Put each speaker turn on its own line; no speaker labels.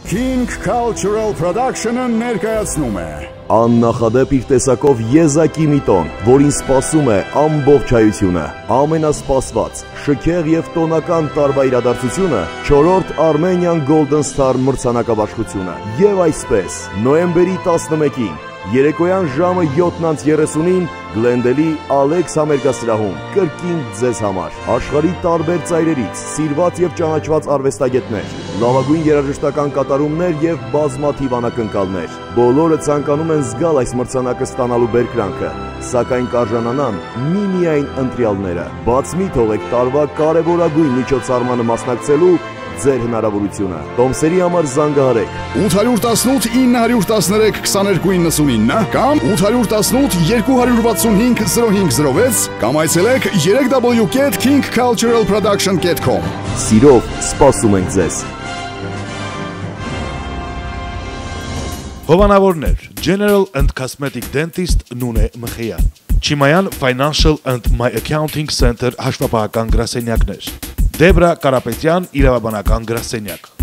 King Cultural Production-ը ներկայացնում է
Աննախադեպ իր տեսակով եզակի մի տոն, որին սպասում է ամբողջ հայությունը, ամենասպասված, շքեղ և տոնական տարվա իրադարձությունը, 4-րդ Armenian Golden Star մրցանակաբաշխությունը, և այսպես, նոյեմբերի 11-ին, երեկոյան ժամը 7:30-ին Գլենդելի Ալեքս համերգասրահում, կրկին ձեզ համար, աշխարհի տարբեր ծայրերից, սիրված և ճանաչված արվեստագետներ, լավագույն երաժշտական կատարումներ և բազմաթիվ անակնկալներ, բոլորը ցանկանում են զգալ այս մրցանակը ստանալու բերկրանքը, սակայն կարժանանան միմիայն ընտրյալները, բաց մի թողեք տարվա կարևորագույն միջոցառմանը մասնակցելու ձեր հնարավորությունը, տոմսերի համար զանգահարեք
818 913 2299 կամ 818 265 0506 կամ այցելեք www.kingculturalproduction.com
Սիրով սպասում ենք ձեզ
Հովանավորներ General and Cosmetic Dentist Նունե Մխեյան Չիմայան Financial and My Accounting Center հաշվապահական գրասենյակներ Դեբրա Կարապետյան իրավաբանական գրասենյակ